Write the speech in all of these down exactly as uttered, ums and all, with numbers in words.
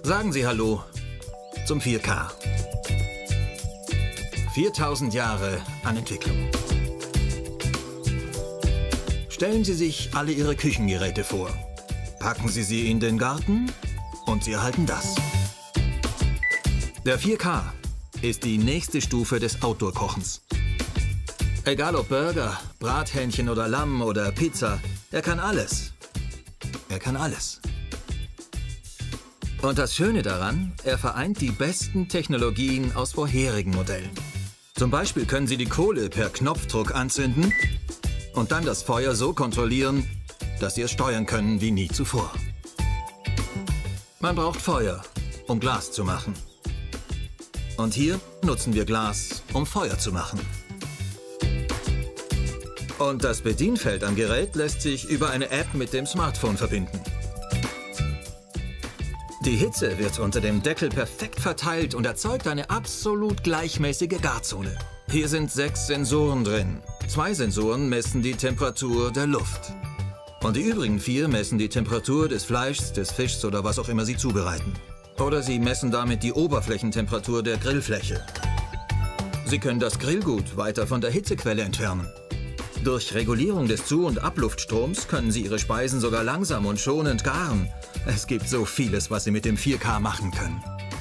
Sagen Sie Hallo zum vier K. viertausend Jahre an Entwicklung. Stellen Sie sich alle Ihre Küchengeräte vor. Packen Sie sie in den Garten und Sie erhalten das. Der vier K ist die nächste Stufe des Outdoor-Kochens. Egal ob Burger, Brathähnchen oder Lamm oder Pizza, er kann alles. Er kann alles. Und das Schöne daran, er vereint die besten Technologien aus vorherigen Modellen. Zum Beispiel können Sie die Kohle per Knopfdruck anzünden und dann das Feuer so kontrollieren, dass Sie es steuern können wie nie zuvor. Man braucht Feuer, um Glas zu machen. Und hier nutzen wir Glas, um Feuer zu machen. Und das Bedienfeld am Gerät lässt sich über eine App mit dem Smartphone verbinden. Die Hitze wird unter dem Deckel perfekt verteilt und erzeugt eine absolut gleichmäßige Garzone. Hier sind sechs Sensoren drin. Zwei Sensoren messen die Temperatur der Luft. Und die übrigen vier messen die Temperatur des Fleischs, des Fischs oder was auch immer Sie zubereiten. Oder sie messen damit die Oberflächentemperatur der Grillfläche. Sie können das Grillgut weiter von der Hitzequelle entfernen. Durch Regulierung des Zu- und Abluftstroms können Sie Ihre Speisen sogar langsam und schonend garen. Es gibt so vieles, was Sie mit dem vier K machen können.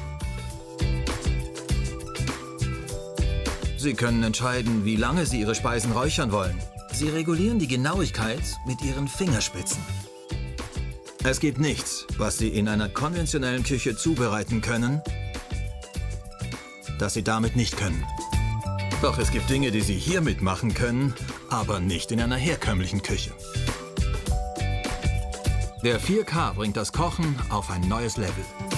Sie können entscheiden, wie lange Sie Ihre Speisen räuchern wollen. Sie regulieren die Genauigkeit mit Ihren Fingerspitzen. Es gibt nichts, was Sie in einer konventionellen Küche zubereiten können, das Sie damit nicht können. Doch es gibt Dinge, die Sie hiermit machen können, aber nicht in einer herkömmlichen Küche. Der vier K bringt das Kochen auf ein neues Level.